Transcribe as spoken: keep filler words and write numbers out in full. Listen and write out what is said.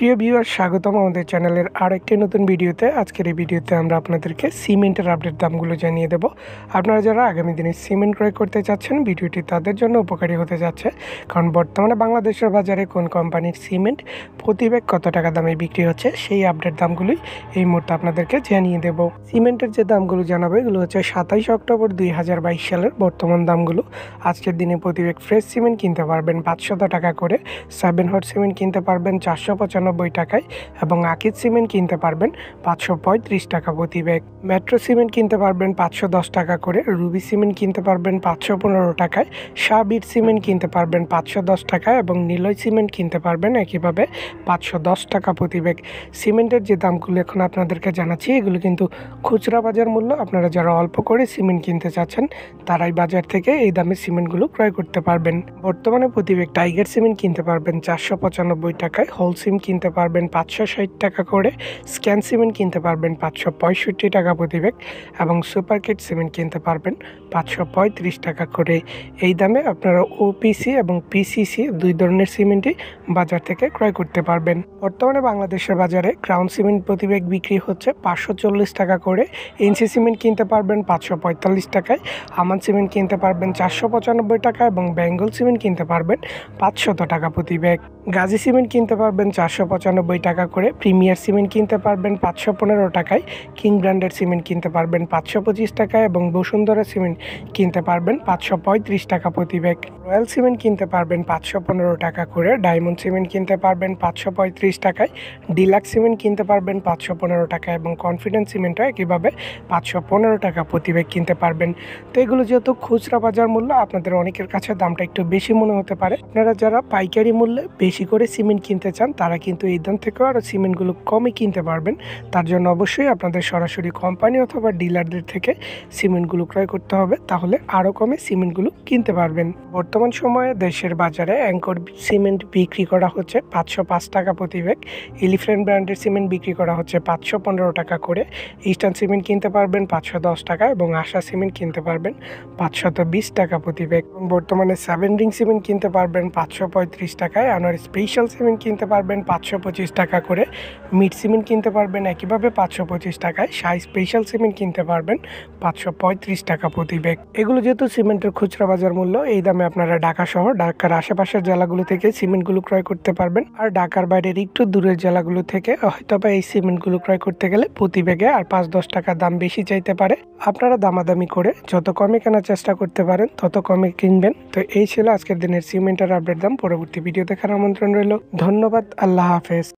সুপ্রিয় ভিউয়ার, স্বাগতম আমাদের চ্যানেলের আরেকটি নতুন ভিডিওতে। আজকের এই ভিডিওতে আমরা আপনাদেরকে সিমেন্টের আপডেট দামগুলো জানিয়ে দেব। আপনারা যারা আগামী দিনে সিমেন্ট ক্রয় করতে চাচ্ছেন, ভিডিওটি তাদের জন্য উপকারী হতে যাচ্ছে, কারণ বর্তমানে বাংলাদেশের বাজারে কোন কোম্পানির সিমেন্ট প্রতি ব্যাগ কত টাকা দামে বিক্রি হচ্ছে সেই আপডেট দামগুলোই এই মুহূর্তে আপনাদেরকে জানিয়ে দেব। সিমেন্টের যে দামগুলো জানাবো এগুলো হচ্ছে সাতাইশ অক্টোবর দুই হাজার বাইশ সালের বর্তমান দামগুলো। আজকের দিনে প্রতি ব্যাগ ফ্রেশ সিমেন্ট কিনতে পারবেন পাঁচশত টাকা করে, সেভেন হট সিমেন্ট কিনতে পারবেন চারশো পঁচানব্বই টাকায় এবং আকিজ সিমেন্ট কিনতে পারবেন পাঁচশো পঁয়ত্রিশ টাকা প্রতি ব্যাগ। মেট্রো সিমেন্ট কিনতে পারবেন পাঁচশো দশ টাকা করে, রুবি সিমেন্ট কিনতে পারবেন পাঁচশো পনেরো টাকায়, শাহবীর সিমেন্ট কিনতে পারবেন পাঁচশো দশ টাকায় এবং নিলয় সিমেন্ট কিনতে পারবেন একইভাবে পাঁচশো দশ টাকা প্রতি ব্যাগ। সিমেন্টের যে দামগুলো এখন আপনাদেরকে জানাচ্ছি এগুলো কিন্তু খুচরা বাজার মূল্য। আপনারা যারা অল্প করে সিমেন্ট কিনতে চাচ্ছেন তারাই বাজার থেকে এই দামে সিমেন্টগুলো ক্রয় করতে পারবেন। বর্তমানে প্রতি ব্যাগ টাইগার সিমেন্ট কিনতে পারবেন চারশো পঁচানব্বই টাকায়, হোল সিম কিনতে পারবেন পাঁচশো ষাট টাকা করে, স্ক্যান সিমেন্ট কিনতে পারবেন পাঁচশো পঁয়ষট্টি টাকা প্রতি ব্যাগ এবং সুপার কিট সিমেন্ট কিনতে পারবেন পাঁচশো পঁয়ত্রিশ টাকা করে। এই দামে আপনারা ওপিসি এবং পিসিসি দুই ধরনের সিমেন্টই বাজার থেকে ক্রয় করতে পারবেন। বর্তমানে বাংলাদেশের বাজারে ক্রাউন সিমেন্ট প্রতি ব্যাগ বিক্রি হচ্ছে পাঁচশো চল্লিশ টাকা করে, এনসি সিমেন্ট কিনতে পারবেন পাঁচশো পঁয়তাল্লিশ টাকায়, আমান সিমেন্ট কিনতে পারবেন চারশো পঁচানব্বই টাকা এবং বেঙ্গল সিমেন্ট কিনতে পারবেন পাঁচশত টাকা প্রতি ব্যাগ। গাজী সিমেন্ট কিনতে পারবেন চারশো পঁচানব্বই টাকা করে, প্রিমিয়ার সিমেন্ট কিনতে পারবেন পাঁচশো পনেরো টাকায়, কিং ব্র্যান্ডের সিমেন্ট কিনতে পারবেন পাঁচশো পঁচিশ টাকায় এবং বসুন্ধরা সিমেন্ট কিনতে পারবেন পাঁচশো পঁয়ত্রিশ টাকা প্রতি ব্যাগ। রয়্যাল সিমেন্ট কিনতে পারবেন পাঁচশো পনেরো টাকা করে, ডায়মন্ড সিমেন্ট কিনতে পারবেন পাঁচশো পঁয়ত্রিশ টাকায়, ডিলাক্স সিমেন্ট কিনতে পারবেন পাঁচশো পনেরো টাকায় এবং কনফিডেন্স সিমেন্টও একইভাবে পাঁচশো পনেরো টাকা প্রতি ব্যাগ কিনতে পারবেন। তো এগুলো যেহেতু খুচরা বাজার মূল্য, আপনাদের অনেকের কাছে দামটা একটু বেশি মনে হতে পারে। আপনারা যারা পাইকারি মূল্যে বেশি করে সিমেন্ট কিনতে চান তারা কিন্তু এই দাম থেকেও আরও সিমেন্টগুলো কমে কিনতে পারবেন। তার জন্য অবশ্যই আপনাদের সরাসরি কোম্পানি অথবা ডিলারদের থেকে সিমেন্টগুলো ক্রয় করতে হবে, তাহলে আরও কমে সিমেন্টগুলো কিনতে পারবেন। বর্তমান সময়ে দেশের বাজারে অ্যাঙ্কর সিমেন্ট বিক্রি করা হচ্ছে পাঁচশো পাঁচ টাকা প্রতি ব্যাগ, এলিফ্যান্ট ব্র্যান্ডের সিমেন্ট বিক্রি করা হচ্ছে পাঁচশো পনেরো টাকা করে, ইস্টার্ন সিমেন্ট কিনতে পারবেন পাঁচশো দশ টাকা এবং আশা সিমেন্ট কিনতে পারবেন পাঁচশত বিশ টাকা প্রতি ব্যাগ। এবং বর্তমানে সেভেন রিং সিমেন্ট কিনতে পারবেন পাঁচশো পঁয়ত্রিশ টাকায়, আনোয়ার স্পেশাল সিমেন্ট কিনতে পারবেন পাঁচশো পঁচিশ টাকা করে, মিড সিমেন্ট কিনতে পারবেন একইভাবে পাঁচশো পঁচিশ টাকায়, শাহ স্পেশাল সিমেন্ট কিনতে পারবেন পাঁচশো পঁয়ত্রিশ টাকা প্রতি ব্যাগ। এগুলো যেহেতু সিমেন্টের খুচরা বাজার মূল্য, এই দামে আপনারা ঢাকা শহর ঢাকার আশেপাশের জেলাগুলো থেকে সিমেন্টগুলো ক্রয় করতে পারবেন। আর ঢাকার বাইরের একটু দূরের জেলাগুলো থেকে হয়তো বা এই সিমেন্টগুলো ক্রয় করতে গেলে প্রতি ব্যাগে আর পাঁচ দশ টাকা দাম বেশি চাইতে পারে। আপনারা দামাদামি করে যত কমে কেনার চেষ্টা করতে পারেন তত কমে কিনবেন। তো এই ছিল আজকের দিনের সিমেন্টের আপডেট দাম। পরবর্তী ভিডিও দেখার আমন্ত্রণ রইল। ধন্যবাদ। আল্লাহ হাফেজ।